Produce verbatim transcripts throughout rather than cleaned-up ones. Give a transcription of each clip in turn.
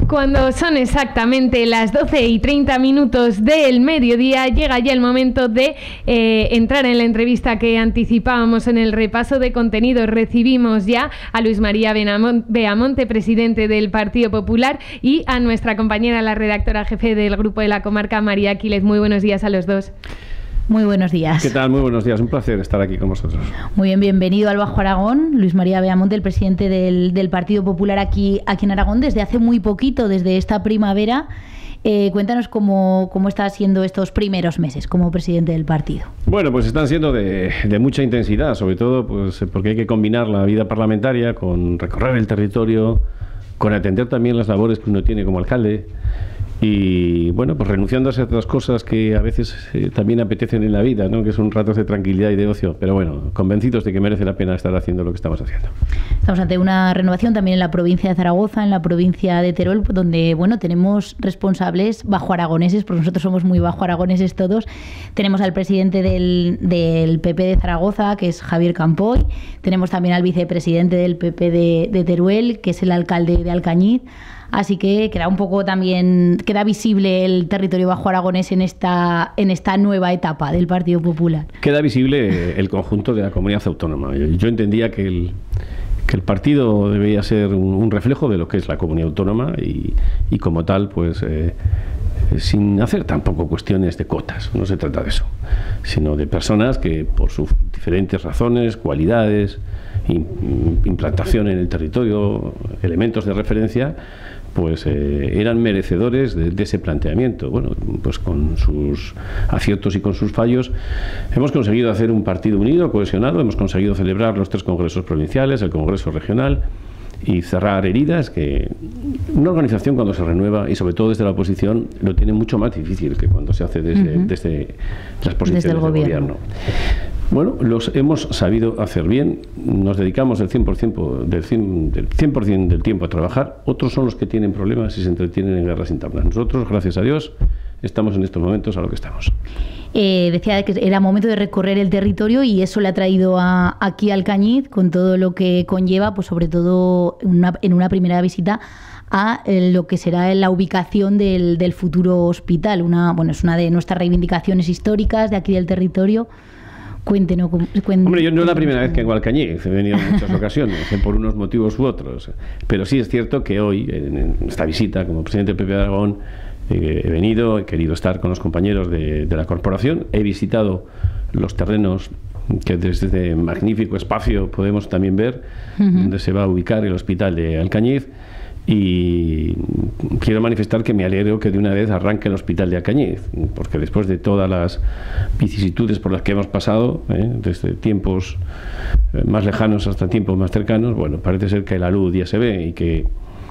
Cuando son exactamente las doce y treinta minutos del mediodía, llega ya el momento de eh, entrar en la entrevista que anticipábamos en el repaso de contenidos. Recibimos ya a Luis María Beamonte, presidente del Partido Popular, y a nuestra compañera, la redactora jefe del Grupo de la Comarca, María Aquiles. Muy buenos días a los dos. Muy buenos días. ¿Qué tal? Muy buenos días. Un placer estar aquí con vosotros. Muy bien, bienvenido al Bajo Aragón. Luis María Beamonte, el presidente del, del Partido Popular aquí, aquí en Aragón, desde hace muy poquito, desde esta primavera. Eh, cuéntanos cómo, cómo están siendo estos primeros meses como presidente del partido. Bueno, pues están siendo de, de mucha intensidad, sobre todo pues porque hay que combinar la vida parlamentaria con recorrer el territorio, con atender también las labores que uno tiene como alcalde. Y bueno, pues renunciando a ciertas cosas que a veces eh, también apetecen en la vida, ¿no? Que son ratos de tranquilidad y de ocio, pero bueno, convencidos de que merece la pena estar haciendo lo que estamos haciendo. Estamos ante una renovación también en la provincia de Zaragoza, en la provincia de Teruel, donde bueno, tenemos responsables bajo aragoneses, porque nosotros somos muy bajo aragoneses todos. Tenemos al presidente del, del P P de Zaragoza, que es Javier Campoy. Tenemos también al vicepresidente del P P de, de Teruel, que es el alcalde de Alcañiz. Así que queda un poco también, queda visible el territorio bajo aragonés en esta, en esta nueva etapa del Partido Popular. Queda visible el conjunto de la comunidad autónoma. Yo, yo entendía que el, que el partido debía ser un, un reflejo de lo que es la comunidad autónoma y, y como tal, pues eh, sin hacer tampoco cuestiones de cotas. No se trata de eso, sino de personas que por sus diferentes razones, cualidades, implantación en el territorio, elementos de referencia, pues eh, eran merecedores de, de ese planteamiento. Bueno, pues con sus aciertos y con sus fallos hemos conseguido hacer un partido unido, cohesionado, hemos conseguido celebrar los tres congresos provinciales, el congreso regional, y cerrar heridas que una organización cuando se renueva y sobre todo desde la oposición lo tiene mucho más difícil que cuando se hace desde, uh-huh. desde las posiciones desde el del gobierno. gobierno. Bueno, los hemos sabido hacer bien, nos dedicamos el cien por ciento del, cien, del cien por ciento del tiempo a trabajar. Otros son los que tienen problemas y se entretienen en guerras internas. Nosotros, gracias a Dios, estamos en estos momentos a lo que estamos. Eh, decía que era momento de recorrer el territorio y eso le ha traído a, aquí a Alcañiz con todo lo que conlleva, pues sobre todo una, en una primera visita a eh, lo que será la ubicación del, del futuro hospital. Una, bueno, es una de nuestras reivindicaciones históricas de aquí del territorio. Cuéntenos. Cuéntenos. Hombre, yo no es la primera vez que vengo a Alcañiz, he venido en muchas ocasiones, por unos motivos u otros. Pero sí es cierto que hoy, en esta visita como presidente del P P de Aragón, eh, he venido, he querido estar con los compañeros de, de la corporación, he visitado los terrenos que desde este magnífico espacio podemos también ver, uh-huh. donde se va a ubicar el hospital de Alcañiz. Y quiero manifestar que me alegro que de una vez arranque el hospital de Alcañiz, porque después de todas las vicisitudes por las que hemos pasado, ¿eh? desde tiempos más lejanos hasta tiempos más cercanos, bueno, parece ser que la luz ya se ve y que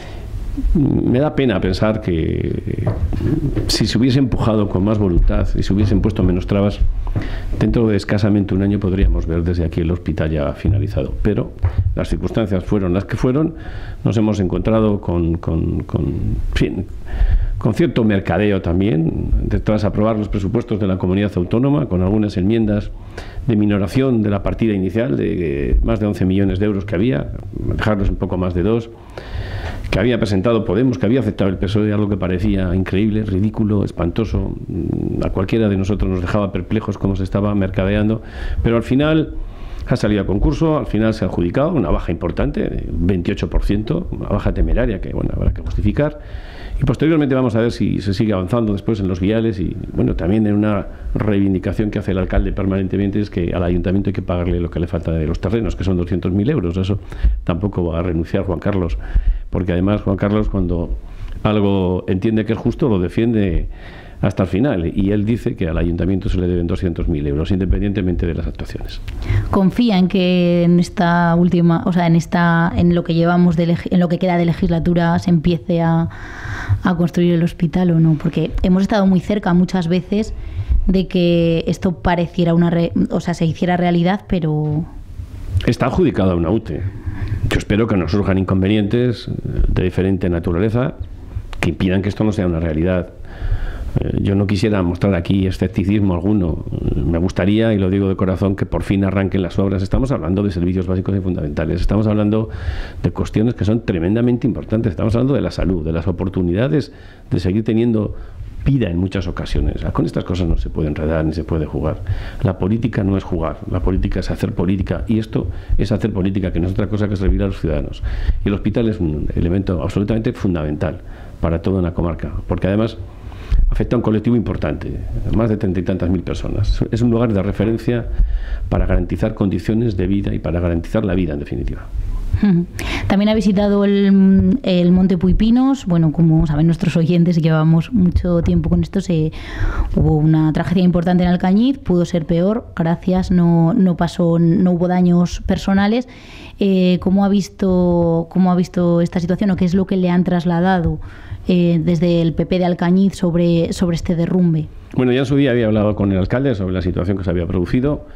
me da pena pensar que si se hubiese empujado con más voluntad y se hubiesen puesto menos trabas, dentro de escasamente un año podríamos ver desde aquí el hospital ya finalizado. Pero las circunstancias fueron las que fueron, nos hemos encontrado con, con, con, en fin, con cierto mercadeo también, tras aprobar los presupuestos de la comunidad autónoma, con algunas enmiendas de minoración de la partida inicial de más de once millones de euros que había, dejarlos un poco más de dos, que había presentado Podemos, que había aceptado el P S O E, algo que parecía increíble, ridículo, espantoso. A cualquiera de nosotros nos dejaba perplejos cómo se estaba mercadeando, pero al final ha salido a concurso, al final se ha adjudicado una baja importante, veintiocho por ciento, una baja temeraria que bueno, habrá que justificar. Y posteriormente vamos a ver si se sigue avanzando después en los viales y bueno, también en una reivindicación que hace el alcalde permanentemente es que al ayuntamiento hay que pagarle lo que le falta de los terrenos, que son doscientos mil euros. Eso tampoco va a renunciar Juan Carlos, porque además Juan Carlos cuando algo entiende que es justo lo defiende hasta el final y él dice que al ayuntamiento se le deben doscientos mil euros independientemente de las actuaciones. ¿Confía en que en esta última, o sea, en esta, en lo que llevamos de en lo que queda de legislatura se empiece a, a construir el hospital o no? Porque hemos estado muy cerca muchas veces de que esto pareciera una, re, o sea, se hiciera realidad, pero está adjudicado a una U T E. Yo espero que no surjan inconvenientes de diferente naturaleza que impidan que esto no sea una realidad Eh, yo no quisiera mostrar aquí escepticismo alguno. Me gustaría, y lo digo de corazón, que por fin arranquen las obras. Estamos hablando de servicios básicos y fundamentales. Estamos hablando de cuestiones que son tremendamente importantes. Estamos hablando de la salud, de las oportunidades de seguir teniendo vida en muchas ocasiones. Con estas cosas no se puede enredar ni se puede jugar. La política no es jugar, la política es hacer política, y esto es hacer política, que no es otra cosa que servir a los ciudadanos. Y el hospital es un elemento absolutamente fundamental para toda una comarca, porque además afecta a un colectivo importante, más de treinta y tantas mil personas. Es un lugar de referencia para garantizar condiciones de vida y para garantizar la vida, en definitiva. También ha visitado el, el Monte Puipinos. Bueno, como saben nuestros oyentes, llevamos mucho tiempo con esto. Se, hubo una tragedia importante en Alcañiz, pudo ser peor, gracias, no, no pasó, no hubo daños personales. Eh, ¿cómo ha visto, cómo ha visto esta situación, o qué es lo que le han trasladado eh, desde el P P de Alcañiz sobre, sobre este derrumbe? Bueno, ya en su día había hablado con el alcalde sobre la situación que se había producido.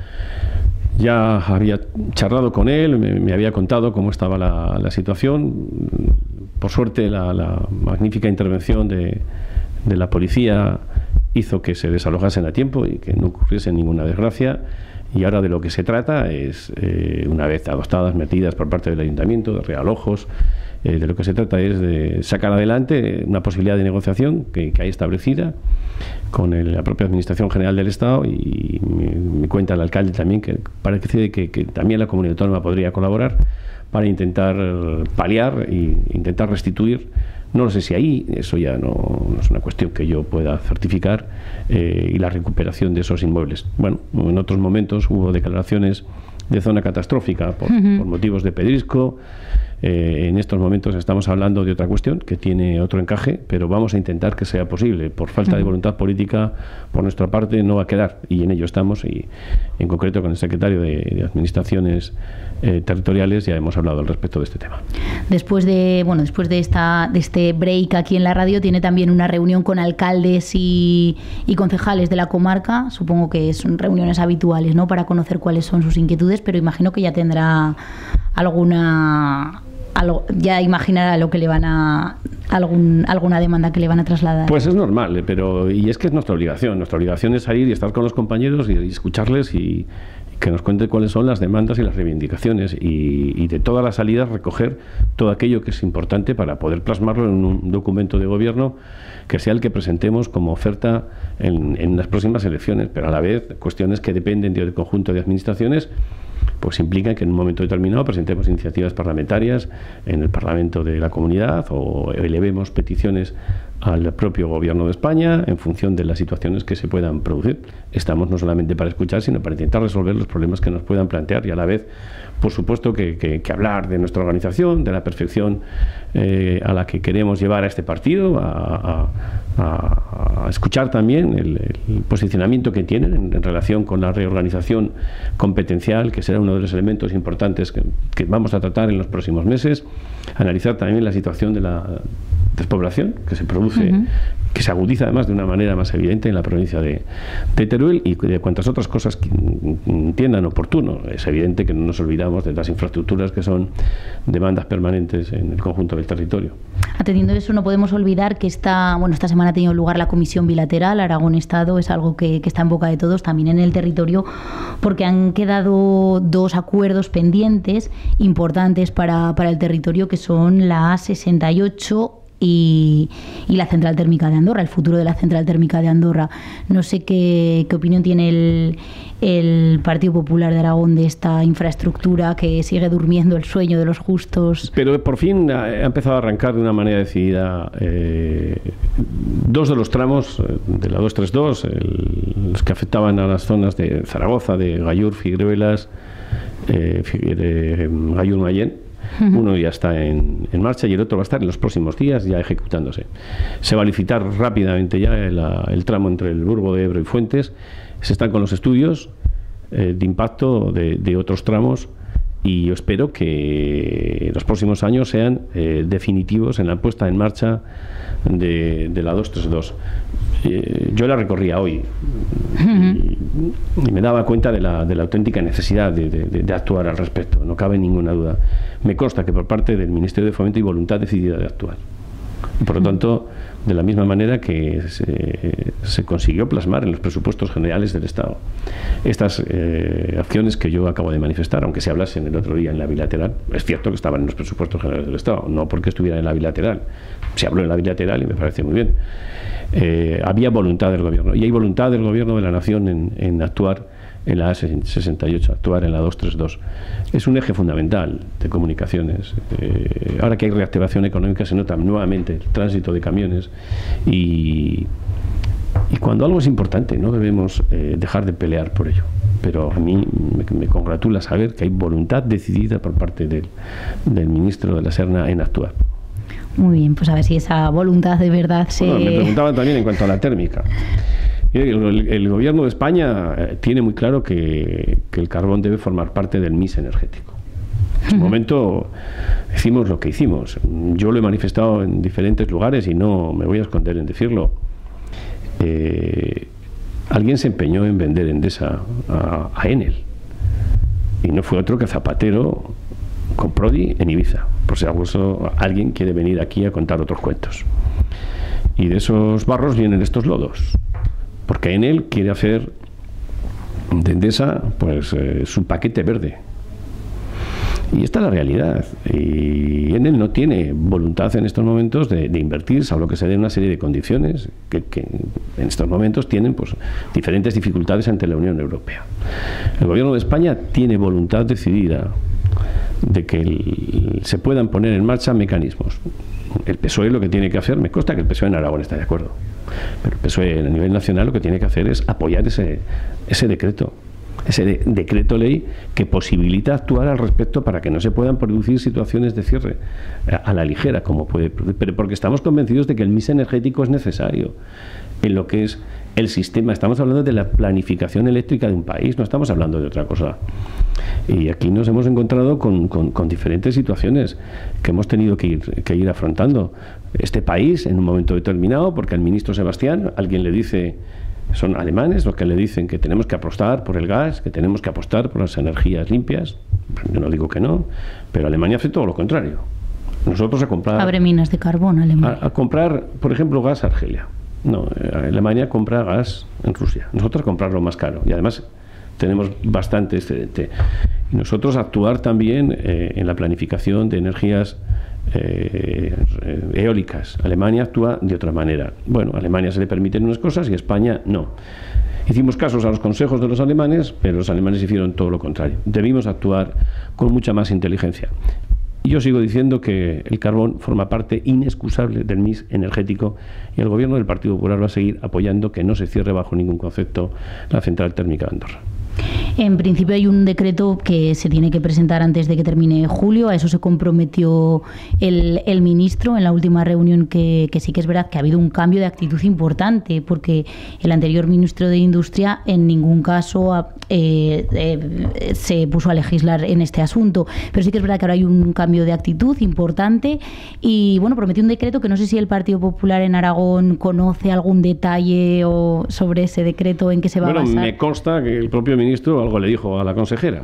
Ya había charlado con él, me, me había contado cómo estaba la, la situación. Por suerte, la, la magnífica intervención de, de la policía hizo que se desalojasen a tiempo y que no ocurriese ninguna desgracia. Y ahora de lo que se trata es, eh, una vez adoptadas medidas por parte del ayuntamiento, de realojos, eh, de lo que se trata es de sacar adelante una posibilidad de negociación que, que hay establecida con el, la propia Administración General del Estado, y me, me cuenta el alcalde también que parece que, que también la comunidad autónoma podría colaborar para intentar paliar e intentar restituir. No lo sé si ahí, eso ya no, no es una cuestión que yo pueda certificar, eh, y la recuperación de esos inmuebles. Bueno, en otros momentos hubo declaraciones de zona catastrófica por, uh-huh. por motivos de pedrisco. Eh, en estos momentos estamos hablando de otra cuestión que tiene otro encaje, pero vamos a intentar que sea posible. Por falta de voluntad política por nuestra parte no va a quedar, y en ello estamos, y en concreto con el secretario de, de Administraciones eh, Territoriales ya hemos hablado al respecto de este tema. Después de bueno después de esta de este break aquí en la radio, tiene también una reunión con alcaldes y, y concejales de la comarca. Supongo que son reuniones habituales, ¿no?, para conocer cuáles son sus inquietudes, pero imagino que ya tendrá alguna algo, ya imaginará lo que le van a algún alguna demanda que le van a trasladar. Pues es normal, pero y es que es nuestra obligación. Nuestra obligación es salir y estar con los compañeros y, y escucharles y que nos cuente cuáles son las demandas y las reivindicaciones, y, y de todas las salidas recoger todo aquello que es importante para poder plasmarlo en un documento de gobierno que sea el que presentemos como oferta en, en las próximas elecciones, pero a la vez cuestiones que dependen del conjunto de administraciones pues implican que en un momento determinado presentemos iniciativas parlamentarias en el Parlamento de la Comunidad o elevemos peticiones al propio Gobierno de España en función de las situaciones que se puedan producir. Estamos no solamente para escuchar, sino para intentar resolver los problemas que nos puedan plantear, y a la vez, por supuesto, que, que, que hablar de nuestra organización, de la perfección eh, a la que queremos llevar a este partido, a, a, a, a escuchar también el, el posicionamiento que tienen en, en relación con la reorganización competencial, que será uno de los elementos importantes que, que vamos a tratar en los próximos meses, analizar también la situación de la despoblación que se produce, uh-huh. que se agudiza además de una manera más evidente en la provincia de, de Teruel, y de cuantas otras cosas que entiendan oportuno. Es evidente que no nos olvidamos de las infraestructuras que son demandas permanentes en el conjunto del territorio. Atendiendo eso, no podemos olvidar que esta, bueno, esta semana ha tenido lugar la comisión bilateral Aragón-Estado. Es algo que, que está en boca de todos, también en el territorio, porque han quedado dos acuerdos pendientes importantes para, para el territorio, que son la A sesenta y ocho Y, y la central térmica de Andorra, el futuro de la central térmica de Andorra. No sé qué, qué opinión tiene el, el Partido Popular de Aragón de esta infraestructura que sigue durmiendo el sueño de los justos. Pero por fin ha empezado a arrancar de una manera decidida eh, dos de los tramos de la dos treinta y dos, el, los que afectaban a las zonas de Zaragoza, de Gallur, Figueruelas, eh, Figuere, Gallur, Mayén. Uno ya está en, en marcha y el otro va a estar en los próximos días ya ejecutándose. Se va a licitar rápidamente ya el, el tramo entre el Burgo de Ebro y Fuentes. Se están con los estudios eh, de impacto de, de otros tramos, y yo espero que los próximos años sean eh, definitivos en la puesta en marcha de, de la dos treinta y dos. Eh, yo la recorría hoy y, y me daba cuenta de la, de la auténtica necesidad de, de, de actuar al respecto, no cabe ninguna duda. Me consta que por parte del Ministerio de Fomento hay voluntad decidida de actuar. Por lo tanto, de la misma manera que se, se consiguió plasmar en los presupuestos generales del Estado estas eh, acciones que yo acabo de manifestar, aunque se hablasen el otro día en la bilateral, es cierto que estaban en los presupuestos generales del Estado, no porque estuvieran en la bilateral, se habló en la bilateral y me parece muy bien. Eh, había voluntad del Gobierno, y hay voluntad del Gobierno de la Nación en, en actuar en la A sesenta y ocho, actuar en la doscientos treinta y dos. Es un eje fundamental de comunicaciones. Eh, ahora que hay reactivación económica se nota nuevamente el tránsito de camiones y, y cuando algo es importante no debemos eh, dejar de pelear por ello. Pero a mí me, me congratula saber que hay voluntad decidida por parte del, del ministro de la Serna en actuar. Muy bien, pues a ver si esa voluntad de verdad se... Bueno, me preguntaban también en cuanto a la térmica. El, el gobierno de España tiene muy claro que, que el carbón debe formar parte del mix energético. En su momento hicimos lo que hicimos. Yo lo he manifestado en diferentes lugares y no me voy a esconder en decirlo. Eh, alguien se empeñó en vender Endesa a, a Enel y no fue otro que Zapatero con Prodi en Ibiza, por si acaso alguien quiere venir aquí a contar otros cuentos. Y de esos barros vienen estos lodos. Porque Enel quiere hacer de Endesa pues, eh, su paquete verde. Y esta es la realidad. Y Enel no tiene voluntad en estos momentos de, de invertir, salvo que se den una serie de condiciones que, que en estos momentos tienen pues, diferentes dificultades ante la Unión Europea. El Gobierno de España tiene voluntad decidida de que el, se puedan poner en marcha mecanismos. El P S O E lo que tiene que hacer, me consta que el P S O E en Aragón está de acuerdo, pero el P S O E a nivel nacional lo que tiene que hacer es apoyar ese, ese decreto, ese de, decreto ley que posibilita actuar al respecto para que no se puedan producir situaciones de cierre a, a la ligera, como puede, pero porque estamos convencidos de que el mix energético es necesario en lo que es el sistema. Estamos hablando de la planificación eléctrica de un país, no estamos hablando de otra cosa. Y aquí nos hemos encontrado con, con, con diferentes situaciones que hemos tenido que ir, que ir afrontando. Este país, en un momento determinado, porque al ministro Sebastián, alguien le dice, son alemanes los que le dicen que tenemos que apostar por el gas, que tenemos que apostar por las energías limpias. Yo no digo que no, pero Alemania hace todo lo contrario. Nosotros a comprar... Abre minas de carbón, Alemania. A, a comprar, por ejemplo, gas a Argelia. No, Alemania compra gas en Rusia. Nosotros comprarlo más caro. Y además tenemos bastante excedente. Y nosotros actuar también eh, en la planificación de energías eh, eólicas. Alemania actúa de otra manera. Bueno, a Alemania se le permiten unas cosas y a España no. Hicimos casos a los consejos de los alemanes, pero los alemanes hicieron todo lo contrario. Debimos actuar con mucha más inteligencia. Y yo sigo diciendo que el carbón forma parte inexcusable del mix energético y el gobierno del Partido Popular va a seguir apoyando que no se cierre bajo ningún concepto la central térmica de Andorra. En principio hay un decreto que se tiene que presentar antes de que termine julio. A eso se comprometió el, el ministro en la última reunión, que, que sí que es verdad que ha habido un cambio de actitud importante, porque el anterior ministro de Industria en ningún caso ha, eh, eh, se puso a legislar en este asunto. Pero sí que es verdad que ahora hay un cambio de actitud importante y bueno, prometió un decreto que no sé si el Partido Popular en Aragón conoce algún detalle o sobre ese decreto, en qué se va bueno, a basar. Me consta que el propio ministro algo le dijo a la consejera.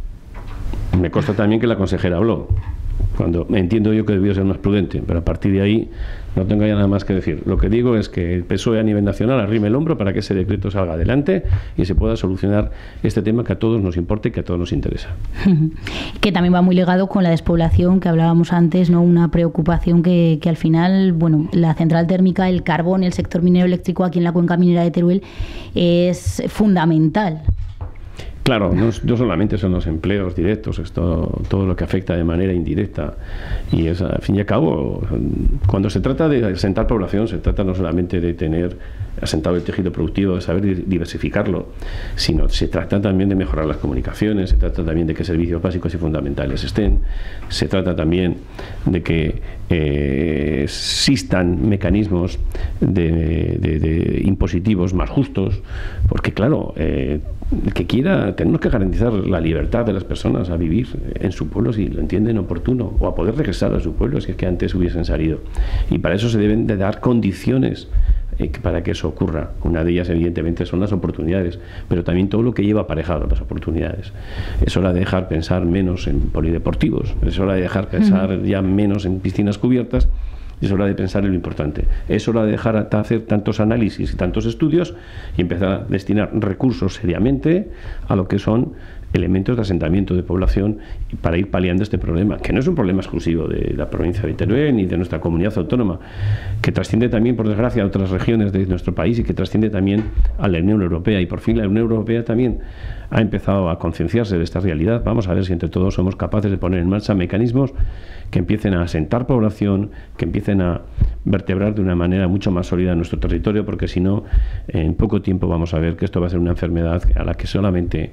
Me consta también que la consejera habló, cuando entiendo yo que debió ser más prudente, pero a partir de ahí no tengo ya nada más que decir. Lo que digo es que el P S O E a nivel nacional arrime el hombro para que ese decreto salga adelante y se pueda solucionar este tema que a todos nos importa y que a todos nos interesa. Que también va muy ligado con la despoblación que hablábamos antes, ¿no? Una preocupación que, que al final, bueno, la central térmica, el carbón, el sector minero eléctrico aquí en la cuenca minera de Teruel es fundamental. Claro, no, no solamente son los empleos directos, es todo, todo lo que afecta de manera indirecta. Y es, al fin y al cabo, cuando se trata de asentar población, se trata no solamente de tener asentado el tejido productivo, de saber diversificarlo, sino se trata también de mejorar las comunicaciones, se trata también de que servicios básicos y fundamentales estén, se trata también de que eh, existan mecanismos de, de, de impositivos más justos, porque claro, eh, el que quiera, tenemos que garantizar la libertad de las personas a vivir en su pueblo si lo entienden oportuno, o a poder regresar a su pueblo si es que antes hubiesen salido. Y para eso se deben de dar condiciones eh, para que eso ocurra. Una de ellas, evidentemente, son las oportunidades, pero también todo lo que lleva aparejado las oportunidades. Es hora de dejar pensar menos en polideportivos, es hora de dejar pensar uh-huh. ya menos en piscinas cubiertas es hora de pensar en lo importante. Es hora de dejar de hacer tantos análisis y tantos estudios y empezar a destinar recursos seriamente a lo que son elementos de asentamiento de población para ir paliando este problema, que no es un problema exclusivo de la provincia de Teruel ni de nuestra comunidad autónoma, que trasciende también, por desgracia, a otras regiones de nuestro país y que trasciende también a la Unión Europea. Y por fin la Unión Europea también ha empezado a concienciarse de esta realidad. Vamos a ver si entre todos somos capaces de poner en marcha mecanismos que empiecen a asentar población, que empiecen a vertebrar de una manera mucho más sólida nuestro territorio, porque si no, en poco tiempo vamos a ver que esto va a ser una enfermedad a la que solamente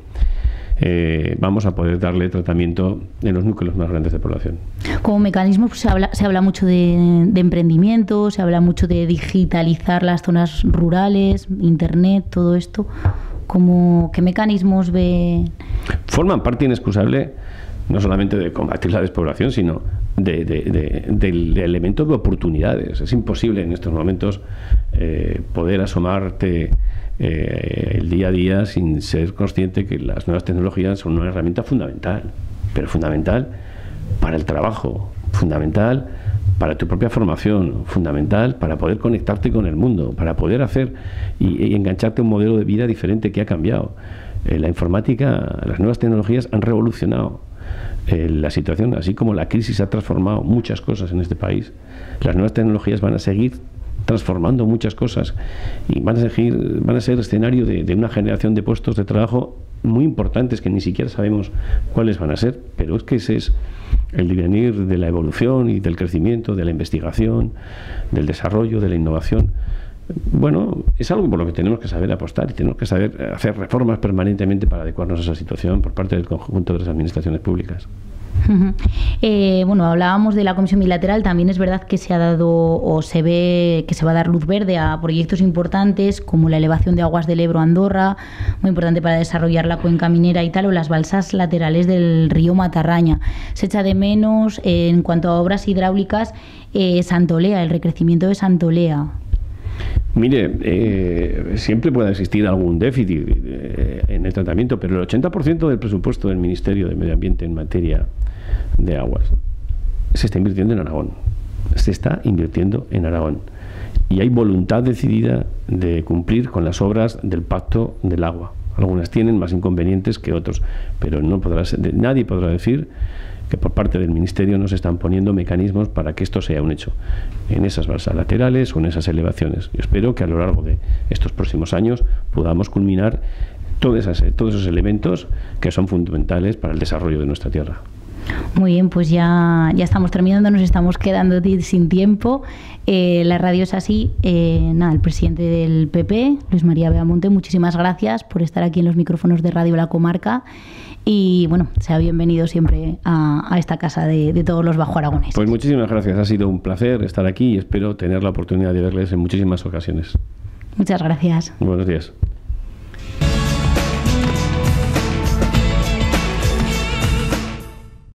Eh, vamos a poder darle tratamiento en los núcleos más grandes de población. Como mecanismo pues, se habla se habla mucho de, de emprendimiento, se habla mucho de digitalizar las zonas rurales, internet, todo esto. ¿Cómo, ¿Qué mecanismos ve? Forman parte inexcusable no solamente de combatir la despoblación, sino de, de, de, del de elemento de oportunidades. Es imposible en estos momentos eh, poder asomarte Eh, el día a día sin ser consciente que las nuevas tecnologías son una herramienta fundamental, pero fundamental para el trabajo, fundamental para tu propia formación, fundamental para poder conectarte con el mundo, para poder hacer y, y engancharte a un modelo de vida diferente que ha cambiado. Eh, la informática, las nuevas tecnologías han revolucionado eh, la situación, así como la crisis ha transformado muchas cosas en este país. Las nuevas tecnologías van a seguir transformando muchas cosas y van a, seguir, van a ser escenario de, de una generación de puestos de trabajo muy importantes que ni siquiera sabemos cuáles van a ser, pero es que ese es el devenir de la evolución y del crecimiento, de la investigación, del desarrollo, de la innovación. Bueno, es algo por lo que tenemos que saber apostar y tenemos que saber hacer reformas permanentemente para adecuarnos a esa situación por parte del conjunto de las administraciones públicas. Uh-huh. Eh, bueno, hablábamos de la comisión bilateral. También es verdad que se ha dado o se ve que se va a dar luz verde a proyectos importantes como la elevación de aguas del Ebro a Andorra, muy importante para desarrollar la cuenca minera y tal, o las balsas laterales del río Matarraña. Se echa de menos eh, en cuanto a obras hidráulicas eh, Santolea, el recrecimiento de Santolea. Mire, eh, siempre puede existir algún déficit eh, en el tratamiento, pero el ochenta por ciento del presupuesto del Ministerio de Medio Ambiente en materia de aguas se está invirtiendo en Aragón. Se está invirtiendo en Aragón. Y hay voluntad decidida de cumplir con las obras del Pacto del Agua. Algunas tienen más inconvenientes que otros, pero no podrá ser, nadie podrá decir que por parte del Ministerio no se están poniendo mecanismos para que esto sea un hecho en esas balsas laterales o en esas elevaciones. Yo espero que a lo largo de estos próximos años podamos culminar todas esas, todos esos elementos que son fundamentales para el desarrollo de nuestra tierra. Muy bien, pues ya, ya estamos terminando, nos estamos quedando sin tiempo. Eh, la radio es así. Eh, nada, el presidente del P P, Luis María Beamonte, muchísimas gracias por estar aquí en los micrófonos de Radio La Comarca. Y bueno, sea bienvenido siempre a, a esta casa de, de todos los bajoaragoneses. Pues muchísimas gracias, ha sido un placer estar aquí y espero tener la oportunidad de verles en muchísimas ocasiones. Muchas gracias. Buenos días.